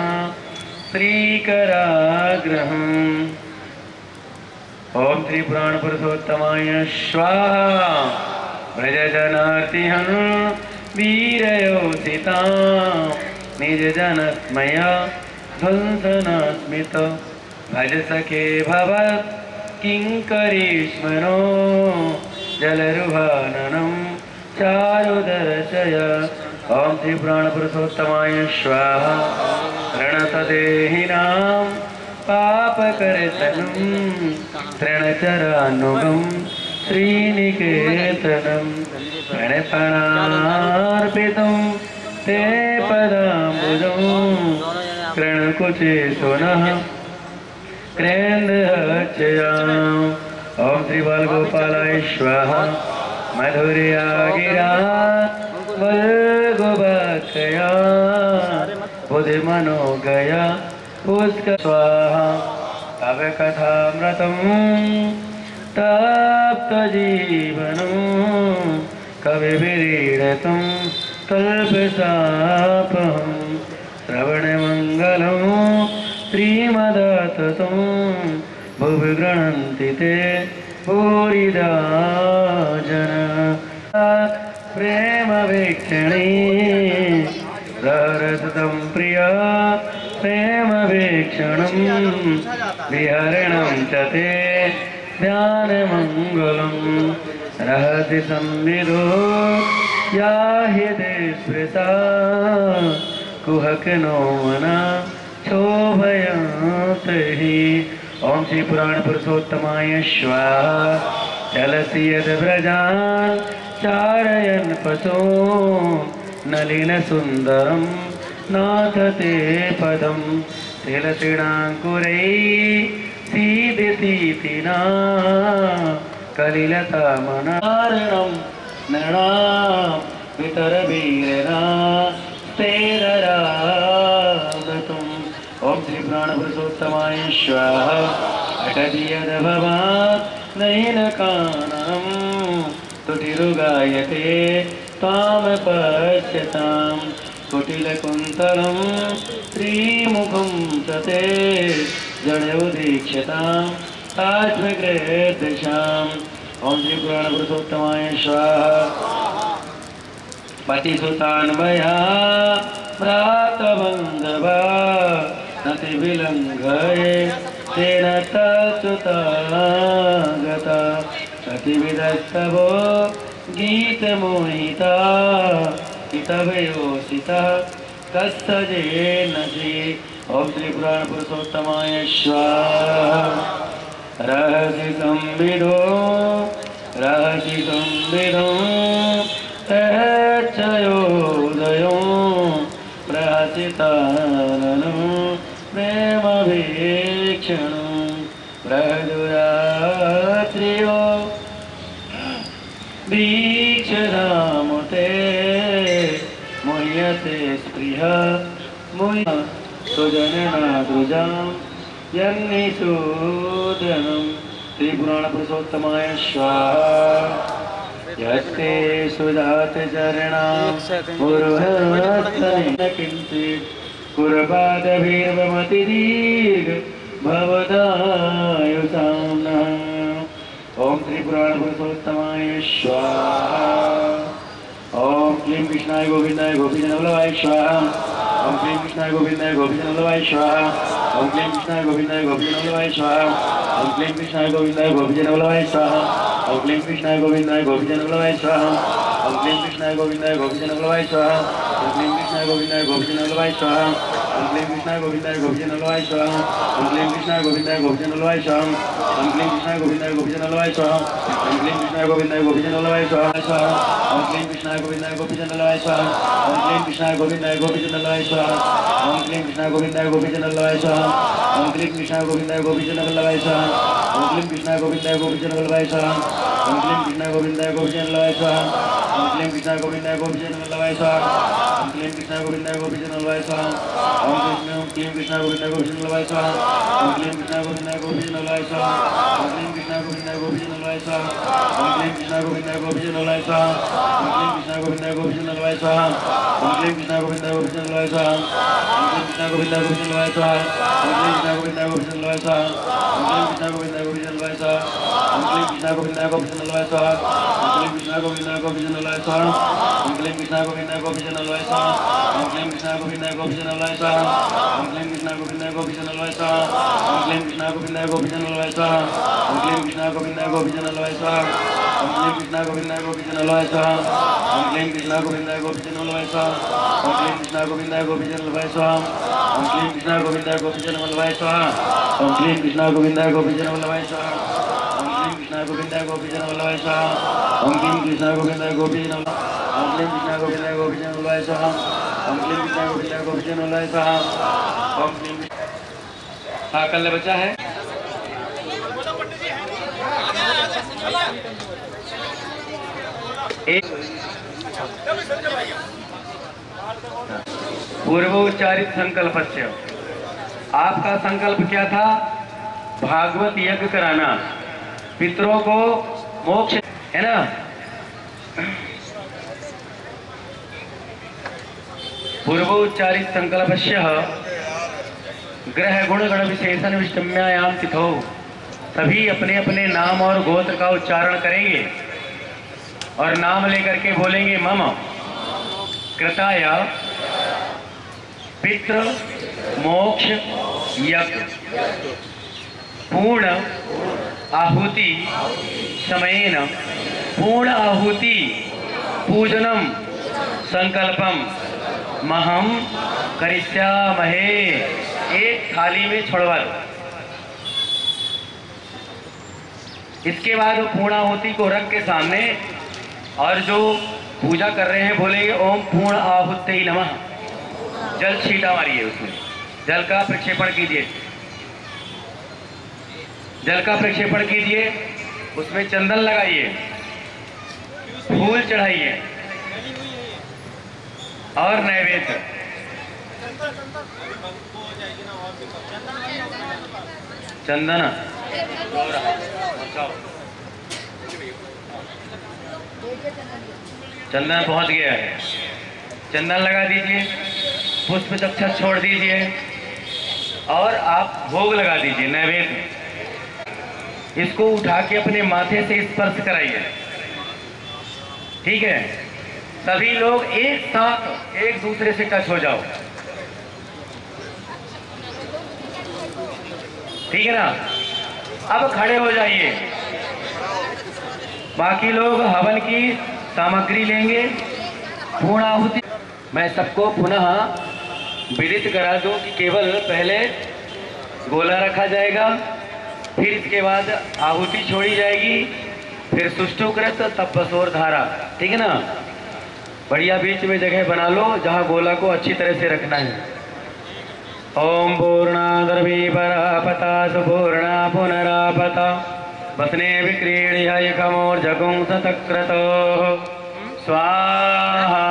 श्रीकराग्रहम्। ओम श्री पुराण पुरुषोत्तमाय स्वाहा। व्रजजनार्तिहं वीरयोषितां निजजनस्मया ध्वंसनास्मित। भज सखे भवत् किङ्करीष्मनो जलरुहाननं चारुदर्शय। ओम श्री पुराण पुरुषोत्तमाय स्वाहा। रणतदेहिनां पापकर्तनं तृणचरानुगं श्रीनिकेतनं प्रणपणार्पितं ते पदाम्बुजं कृणकुचे सुनः क्रेन्दहर्चयाम्। ओम श्री बालगोपालाय स्वाहा। मधुर्या गिरा वल्गुबाकया बुद्धिमनोगया पुष्क स्वाहा। तव कथामृतं तप्तजीवनं कविभिरीडितं कल्पशापहं। श्रवणमङ्गलं श्रीमदाततं भुवि गृह्णन्ति ते भूरिदा जना। प्रेमवीक्षणे रहरसतं प्रिया प्रेमवीक्षणं विहरणं च ते ध्यानमङ्गलं। रहसि संविदो याहि ते स्मृता कुहकनो मना शोभयते हि। ओम श्री पुराण पुरुषोत्तमाय स्वाहा। चलसि यद्व्रजान् चारयन् पशो नलिनसुन्दरं नाथ ते पदं। तिलसिणाङ्कुरैः सीदितीतिना कलिलतामनारणं नृणां वितरवीरना तेररामृतम्। ओम श्री पुराण पुरुषोत्तमाय स्वाहा। अटति यद्भवात् नयनकाननं तुटिरुगायते त्वां पश्यतां। कुटिलकुन्तलं श्रीमुखं च ते जडोदीक्ष्यताम् आत्मगृहदशाम्। ओम श्री पुराण पुरुषोत्तमाय स्वाहा। पतिसुतान्वया भ्रातबन्धवा नति विलङ्घये तेन तत्सुतागता। कतिविदस्तवो गीतमोहिता हितवयोषितः कस्तजेनसि। ओम श्री पुराण पुरुषोत्तमाय स्वाहा। रहसि संविदो रहसि संविदो तच्छयोदयो प्रहसिताननं प्रेमवीक्षणं। प्रजुरात्रियो वीक्षधामुते मुह्यते स्पृहा मुह्य सुजननादृजां यन्निषूदनं। श्रीपुराण पुरुषोत्तमाय स्वाहा। यस्ते सुजातचरणां पुरुहस्तनेन किञ्चित् कुर्वादभिर्वमति दीर्घ भवदायुषां नः। ओम त्रिपुराण पुरुषोत्तमाय स्वाहा। ओम क्लीं कृष्णाय गोविंदाय गोपीजनवल्लभाय स्वाहा। ओम क्लीं कृष्णाय गोविंदाय गोपीजनवल्लभाय स्वाहा। ओम क्लीं कृष्णाय गोविंदाय गोपीजनवल्लभाय स्वाहा। ओम क्लीं कृष्णाय गोविंदाय गोपीजनवल्लभाय स्वाहा। ओम क्लीं कृष्णाय गोविंदाय गोपीजनवल्लभाय स्वाहा। ओम क्लीं कृष्णाय गोविंदाय गोपीजनवल्लभाय स्वाहा। ओम क्लीं कृष्णाय गोविंदाय गोपीजनवल्लभाय स्वाहा। ओम क्लीं कृष्णाय गोविंदाय गोपीजनवल्लभाय स्वाहा। ओम क्लीं कृष्णाय गोविंदाय गोपीजनवल्लभाय स्वाहा। ओम क्लीं कृष्णाय गोविंदाय गोपीजनवल्लभाय स्वाहा। ओम क्लीं कृष्णाय गोविंदाय गोपीजनवल्लभाय स्वाहा। ओम क्लीं कृष्णाय गोविंदाय गोपीजनवल्लभाय स्वाहा। ओम क्लीं कृष्णाय गोविंदाय गोपीजनवल्लभाय स्वाहा। ओम क्लीं कृष्णाय गोविंदाय गोपीजनवल्लभाय स्वाहा। ओम क्लीं कृष्णाय गोविंदाय गोपीजनवल्लभाय स्वाहा। ओम क्लीं कृष्णाय गोविंदाय गोपीजनवल्लभाय स्वाहा। ओम क्लीं कृष्णाय गोविंदाय गोपीजनवल्लभाय स्वाहा। ओम क्लीं कृष्णाय गोविंदाय गोपीजनवल्लभाय स्वाहा। ओम क्लीं कृष्णाय गोविंदाय गोपीजनवल्लभाय स्वाहा। ओम क्लीं कृष्णाय गोविंदाय गोपीजनवल्लभाय स्वाहा। ओम क्लीं कृष्णाय गोविंदाय गोपीजनवल्लभाय स्वाहा। ओम क्लीं कृष्णाय गोविंदाय गोपीजनवल्लभाय स्वाहा। ओम क्लीं कृष्णाय गोविंदाय गोपीजनवल्लभाय स्वाहा ओम क्लीं कृष्णाय गोविंदाय गोपीजनवल्लभाय स्वाहा ओम क्लीं कृष्णाय गोविंदाय गोपीजनवल्लभाय स्वाहा ओम क्लीं कृष्णाय गोविंदाय गोपीजनवल्लभाय स्वाहा ओम क्लीं कृष्णाय गोविंदाय गोपीजनवल्लभाय स्वाहा ओम क्लीं कृष्णाय गोविंदाय गोपीजनवल्लभाय स्वाहा ओम क्लीं कृष्णाय गोविंदाय गोपीजनवल्लभाय स्वाहा ओम क्लीं कृष्णाय गोविंदाय गोपीजनवल्लभाय स्वाहा ओम क्लीं कृष्णाय गोविंदाय गोपीजनवल्लभाय स्वाहा ओम क्लीं कृष्णाय गोविंदाय गोपीजनवल्लभाय स्वाहा ओम क्लीं कृष्णाय गोविंदाय गोपीजनवल्लभाय स्वाहा ओम क्लीं कृष्णाय गोविंदाय गोपीजनवल्लभाय स्वाहा ओम क्लीं कृष्णाय गोविंदाय गोपीजनवल्लभाय स्वाहा ओम क्लीं कृष्णाय गोविंदाय गोपीजनवल्लभाय स्वाहा ओम क्लीं कृष्णाय गोविंदाय गोपीजनवल्लभाय स्वाहा ओम क्लीं कृष्णाय गोविंदाय गोपीजनवल्लभाय स्वाहा ओम क्लीं कृष्णाय गोविंदाय गोपीजनवल्लभाय स्वाहा ओम क्लीं कृष्णाय गोविंदाय गोपीजनवल्लभाय स्वाहा ओम क्लीं कृष्णाय गोविंदाय गोपीजनवल्लभाय स्वाहा ओम क्लीं कृष्णाय गोविंदाय गोपीजनवल्लभाय ओम क्लीं कृष्णाय गोविंदाय गोपीजनवल्लभाय स्वाहा ओम क्लीं कृष्णाय गोविंदाय गोपीजनवल्लभाय स्वाहा ओम क्लीं। हाँ कल बचा है एक पूर्वोच्चारित संकल्पस्य। आपका संकल्प क्या था? भागवत यज्ञ कराना, पितरों को मोक्ष, है ना? पूर्वोच्चारित संकल्पस्य ग्रह गुण गण विशेषण विष्टम्यायाम तिथौ। सभी अपने अपने नाम और गोत्र का उच्चारण करेंगे और नाम लेकर के बोलेंगे मम कृताय पितृ मोक्ष यज्ञ पूर्ण आहुति समयेन पूर्ण आहुति पूजनम संकल्पम महम करिष्यामहे। एक थाली में छोड़वा दो। इसके बाद वो पूर्ण आहुति को रख के सामने और जो पूजा कर रहे हैं बोलेंगे ओम पूर्ण आहुति नमः। जल छींटा मारिए, उसमें जल का प्रक्षेपण कीजिए, जल का प्रक्षेपण कीजिए, उसमें चंदन लगाइए, फूल चढ़ाइए और नैवेद्य। चंदन चंदन पहुंच गया है, चंदन लगा दीजिए, पुष्प चक्षा छोड़ दीजिए और आप भोग लगा दीजिए नैवेद्य। इसको उठा के अपने माथे से स्पर्श कराइए, ठीक है? सभी लोग एक साथ एक दूसरे से टच हो जाओ, ठीक है ना? अब खड़े हो जाइए। बाकी लोग हवन की सामग्री लेंगे, पूर्ण आहुति। मैं सबको पुनः विदित करा दूं कि केवल पहले गोला रखा जाएगा, फिर इसके बाद आहुति छोड़ी जाएगी, फिर सुष्टुकृत तब बसोर धारा, ठीक है ना? बढ़िया बीच में जगह बना लो जहाँ गोला को अच्छी तरह से रखना है। ओम पूर्णादर्भी परापता सुपूर्णा पुनरापता वसने विक्रीड्य खमोर्जगुं सतक्रतो स्वाहा।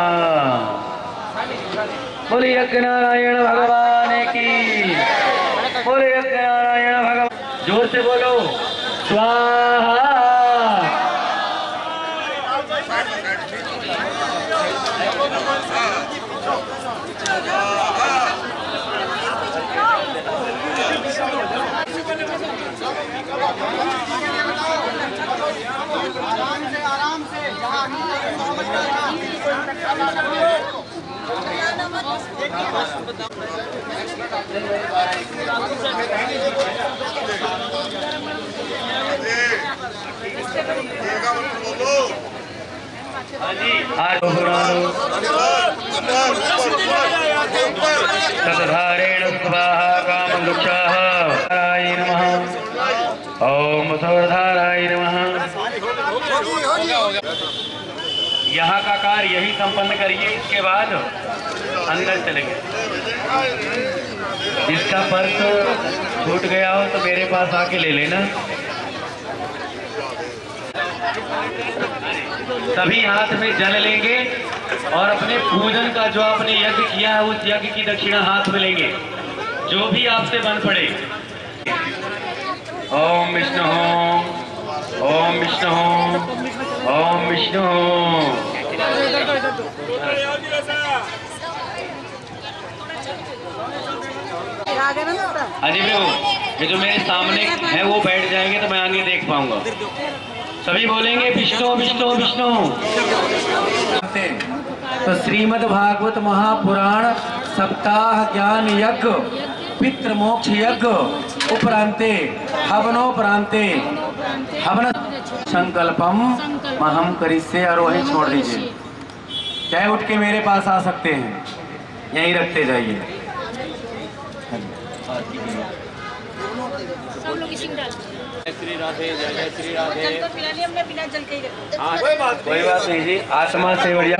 बोले यज्ञ नारायण भगवान की, बोले यज्ञ नारायण भगवान। जोर से बोलो स्वाहा। आराम से आराम से तदधारेण स्वाहा कामवृक्षाः नमः। ओम सौरधाराय नमः। यहाँ का कार्य यही संपन्न करिए, इसके बाद अंदर चलेंगे। जिसका पर्स छूट गया हो तो मेरे पास आके ले लेना। सभी हाथ में जल लेंगे और अपने पूजन का जो आपने यज्ञ किया है उस यज्ञ की दक्षिणा हाथ में लेंगे, जो भी आपसे बन पड़े। ओम विष्णु ओम विष्णु ओम विष्णु। अजी प्रभु, ये जो मेरे सामने है वो बैठ जाएंगे तो मैं आगे देख पाऊंगा। सभी बोलेंगे विष्णु विष्णु विष्णु। तो श्रीमद् भागवत महापुराण सप्ताह ज्ञान यज्ञ पितृ मोक्ष यज्ञ उपरांते हवनोपरांते हवन संकल्पम महम करिष्ये। और वहीं छोड़ दीजिए, चाहे उठ के मेरे पास आ सकते हैं, यहीं रखते जाइए। श्री राधे, जय जय श्री राधे। तो पिला लिया हमने, बिना जल के ही हाँ, कोई बात कोई बात नहीं जी, आत्मा से बढ़िया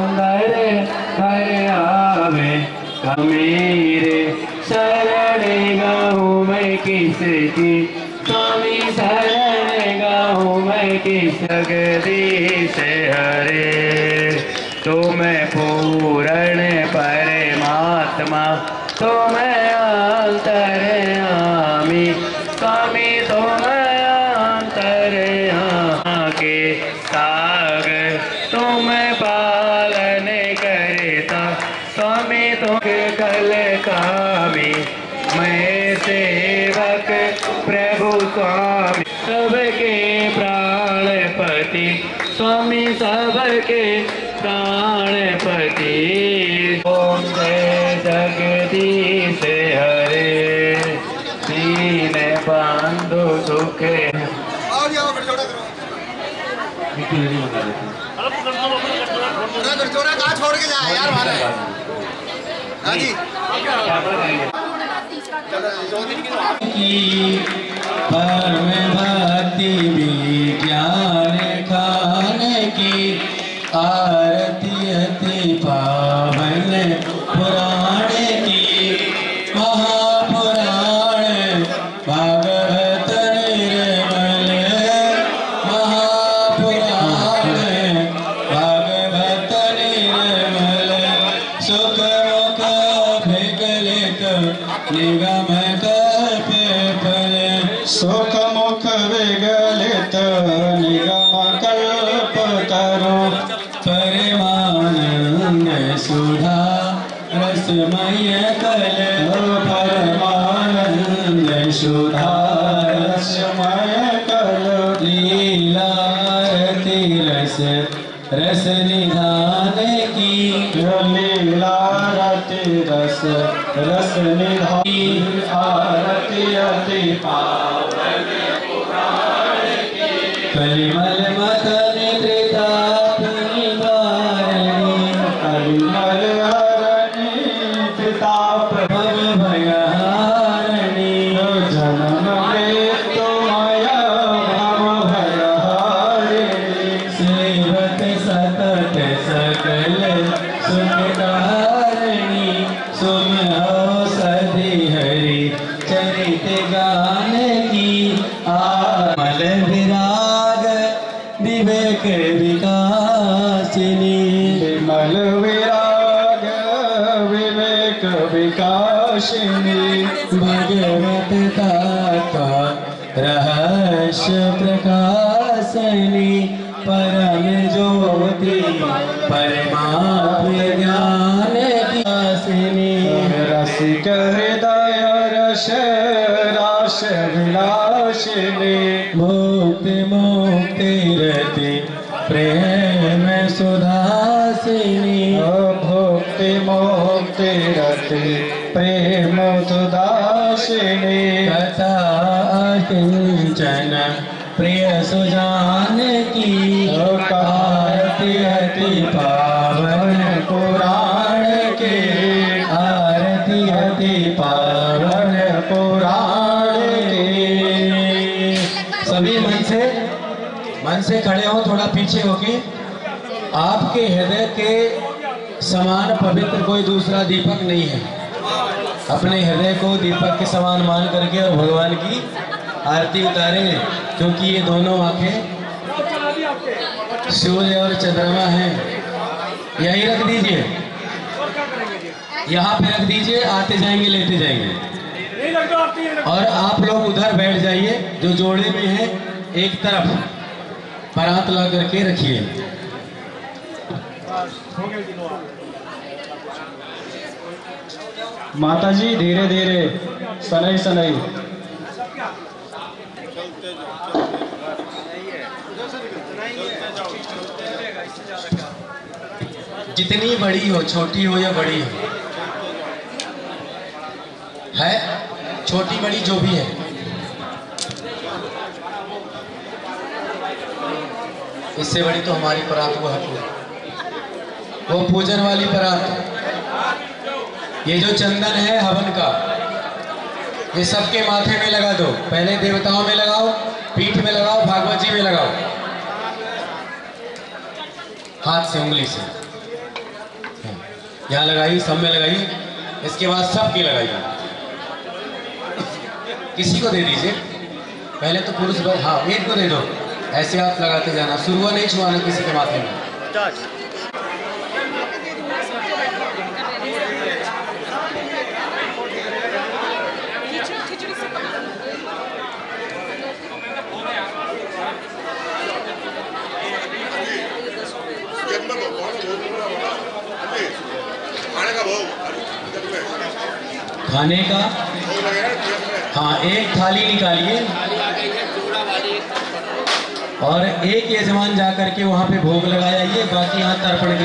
मेरे शरण गाऊं मैं किसकी, स्वामी शरण गाऊं मैं किस जगदीश हरे। तो मैं पूर्ण परमात्मा, तो मैं अंतर्यामी, स्वामी तो मैं अंतर्यामी के सागर, तो मैं पालन करता, स्वामी तो कल कामी, मैं सेवक प्रभु स्वामी, सबके प्राणपति, स्वामी सबके प्राणपति। ओम जय जगदीश हरे, दीन बंधु सुखे। कहाँ छोड़ के जाए यार हमारे। हाँ जी, परम भक्ति विज्ञान खान की आरती अति पावन पुराण की। महापुराण भागवत निर्मल, महापुराण भागवत निर्मल, सुख मुख विकलित निगम कल्प फल, सुख मुख विगलित निगम कल्प करो, परमानंद सुधा रसमय कल, परमानंद सुधा रसमय कल, लीलारती रस रस निधान की, लीलारती रस रस निधान की, आरती अति पावन पुराण की। कलिमल मथन त्रितापनि वारणी, कलिमल हरणी त्रिताप भव भयहारिणी, जनन मृत्युमय भव भयहारिणी, सेवक सतत सकल सुखधारिणी, सुमहो सधि हरि चरित गान की। आमल विराग विवेक विकासिनी, विमल विराग विवेक विकासिनी, भगवत तत्व रहस्य प्रकाशनी, परम ज्योति परमात्म ज्ञान विकासिनी, रसिक हृदय रस रास विलासिनी, मुक्ति मुक्ति रति प्रेम सुधासिनी, भक्ति मुक्ति रति प्रेम सुधासिनी, कथा किंचन प्रिय सुजान की, आरती अति पावन पुराण के, आरती अति पावन पुराण के। सभी मन से मन से खड़े हो, थोड़ा पीछे होके। आपके हृदय के समान पवित्र कोई दूसरा दीपक नहीं है। अपने हृदय को दीपक के समान मान करके और भगवान की आरती उतारें, क्योंकि ये दोनों आंखें सूर्य और चंद्रमा हैं। यहीं रख दीजिए, यहाँ पे रख दीजिए, आते जाएंगे लेते जाएंगे। और आप लोग उधर बैठ जाइए, जो जोड़े में हैं एक तरफ परात ला करके रखिए। माता जी धीरे धीरे, सनई सनई। जितनी बड़ी हो, छोटी हो या बड़ी हो, है छोटी बड़ी जो भी है, इससे बड़ी तो हमारी परात वो है, वो पूजन वाली परात। ये जो चंदन है हवन का, ये सबके माथे में लगा दो। पहले देवताओं में लगाओ, पीठ में लगाओ, भागवत जी में लगाओ, हाथ से, उंगली से यहाँ लगाई, सब में लगाई। इसके बाद सबकी लगाइए, किसी को दे दीजिए। पहले तो पुरुष, हाँ एक को दे दो। ऐसे आप लगाते जाना, शुरुआ नहीं छुआना किसी के माथे में। खाने का, हाँ एक थाली निकालिए और एक यजमान जाकर के वहाँ पे भोग लगाया। ये बाकी यहाँ तर्पण